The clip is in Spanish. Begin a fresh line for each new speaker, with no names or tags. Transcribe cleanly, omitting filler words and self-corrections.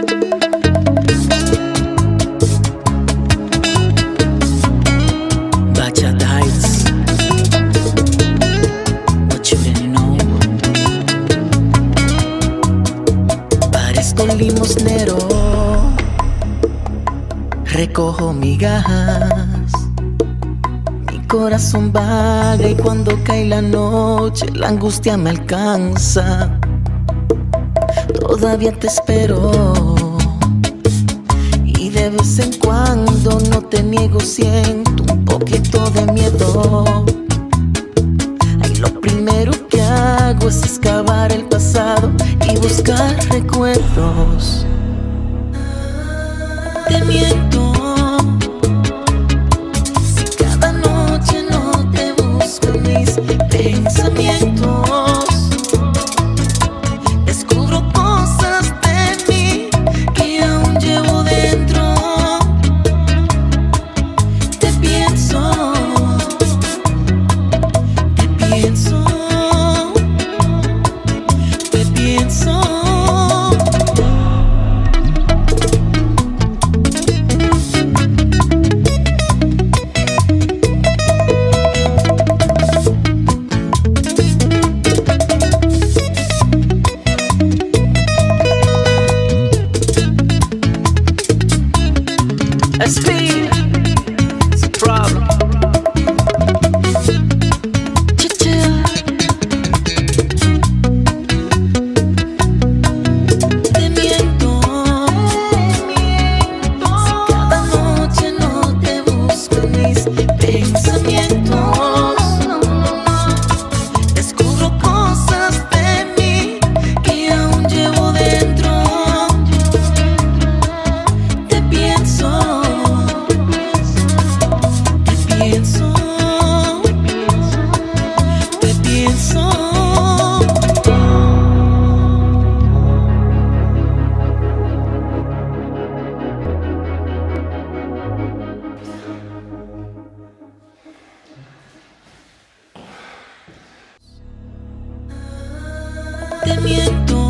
Bachatites, what you didn't know. Parezco limosnero, recojo migajas. Mi corazón vaga y cuando cae la noche la angustia me alcanza. Todavía te espero y de vez en cuando, no te niego, siento un poquito de miedo. Ay, lo primero que hago es excavar el pasado y buscar recuerdos. Te miento si cada noche no te busco en mis pensamientos. Descubro cosas de mí que aún llevo dentro. Te pienso, te pienso, te pienso. Speed, it's a problem. Cha-cha. Te miento si cada noche no te busco en mis pensamientos. Descubro cosas de mí que aún llevo dentro. Te pienso, pienso, te pienso. Te miento